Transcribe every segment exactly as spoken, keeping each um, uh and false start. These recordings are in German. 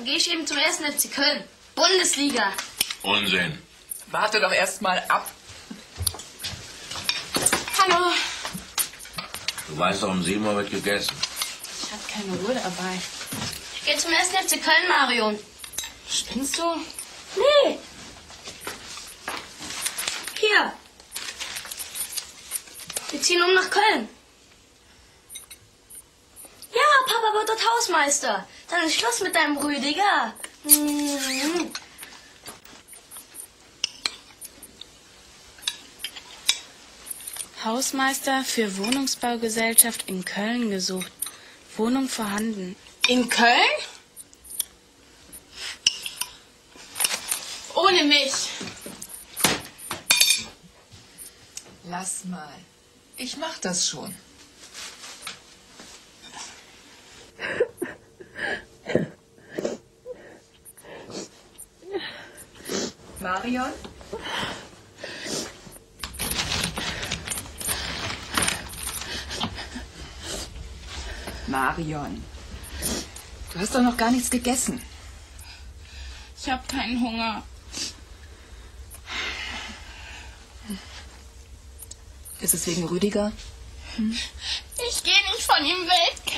gehe ich eben zum ersten F C Köln. Bundesliga. Unsinn. Warte doch erst mal ab. Hallo. Du weißt doch, um sieben Uhr wird gegessen. Ich habe keine Uhr dabei. Ich gehe zum ersten F C Köln, Marion. Spinnst du? Nee. Hier. Wir ziehen um nach Köln. Ja, Papa wird dort Hausmeister. Dann ist Schluss mit deinem Rüdiger. Mhm. Hausmeister für Wohnungsbaugesellschaft in Köln gesucht. Wohnung vorhanden. In Köln? Ohne mich. Lass mal. Ich mach das schon. Marion? Marion, du hast doch noch gar nichts gegessen. Ich habe keinen Hunger. Ist es wegen Rüdiger? Hm? Ich gehe nicht von ihm weg.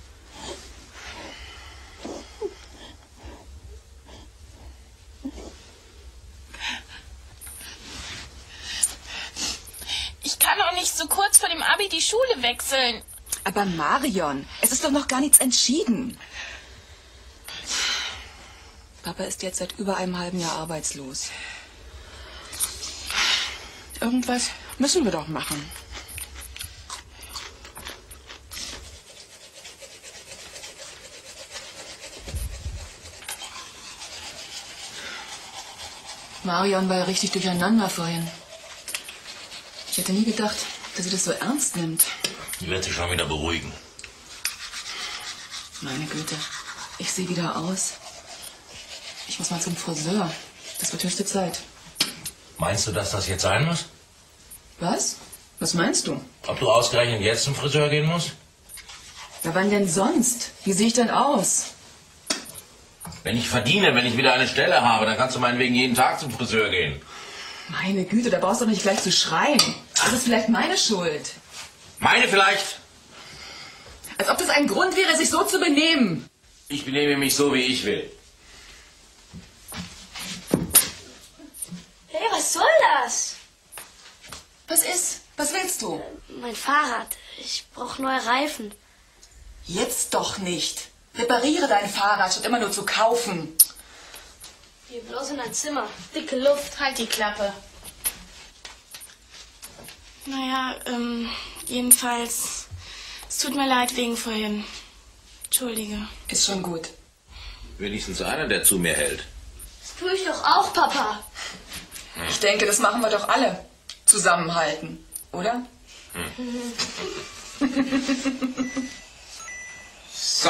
Ich kann auch nicht so kurz vor dem Abi die Schule wechseln. Aber Marion, es ist doch noch gar nichts entschieden. Papa ist jetzt seit über einem halben Jahr arbeitslos. Irgendwas müssen wir doch machen. Marion war ja richtig durcheinander vorhin. Ich hätte nie gedacht, dass sie das so ernst nimmt. Die wird sich schon wieder beruhigen. Meine Güte, ich sehe wieder aus. Ich muss mal zum Friseur. Das wird höchste Zeit. Meinst du, dass das jetzt sein muss? Was? Was meinst du? Ob du ausgerechnet jetzt zum Friseur gehen musst? Ja, wann denn sonst? Wie sehe ich denn aus? Wenn ich verdiene, wenn ich wieder eine Stelle habe, dann kannst du meinetwegen jeden Tag zum Friseur gehen. Meine Güte, da brauchst du doch nicht gleich zu schreien. Das ist vielleicht meine Schuld. Meine vielleicht? Als ob das ein Grund wäre, sich so zu benehmen. Ich benehme mich so, wie ich will. Hey, was soll das? Was ist? Was willst du? Mein Fahrrad. Ich brauche neue Reifen. Jetzt doch nicht. Repariere dein Fahrrad, statt immer nur zu kaufen. Geh bloß in dein Zimmer. Dicke Luft. Halt die Klappe. Naja, ähm, jedenfalls, es tut mir leid wegen vorhin. Entschuldige. Ist schon gut. Wenigstens einer, der zu mir hält. Das tue ich doch auch, Papa. Ich denke, das machen wir doch alle. Zusammenhalten, oder? Hm. So.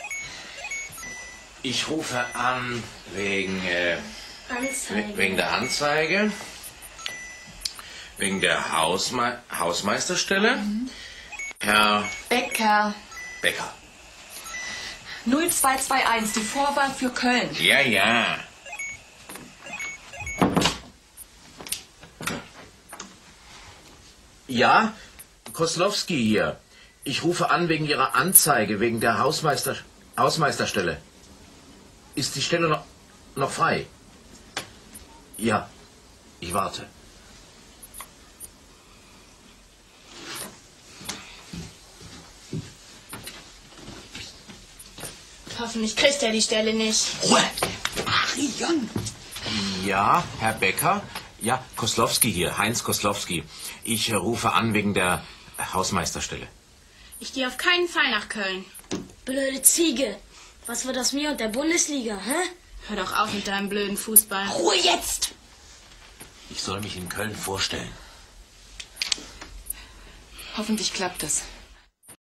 Ich rufe an wegen, äh, Anzeige. wegen der Anzeige, wegen der Hausme Hausmeisterstelle. Mhm. Herr Becker. Becker. null zwei zwei eins, die Vorwahl für Köln. Ja, ja. Ja, Koslowski hier. Ich rufe an wegen Ihrer Anzeige, wegen der Hausmeister Hausmeisterstelle. Ist die Stelle noch, noch frei? Ja, ich warte. Hoffentlich kriegt er die Stelle nicht. Ruhe! Marion! Ja, Herr Becker. Ja, Koslowski hier, Heinz Koslowski. Ich äh, rufe an wegen der Hausmeisterstelle. Ich gehe auf keinen Fall nach Köln. Blöde Ziege. Was wird aus mir und der Bundesliga, hä? Hör doch auf mit deinem blöden Fußball. Ruhe jetzt! Ich soll mich in Köln vorstellen. Hoffentlich klappt es.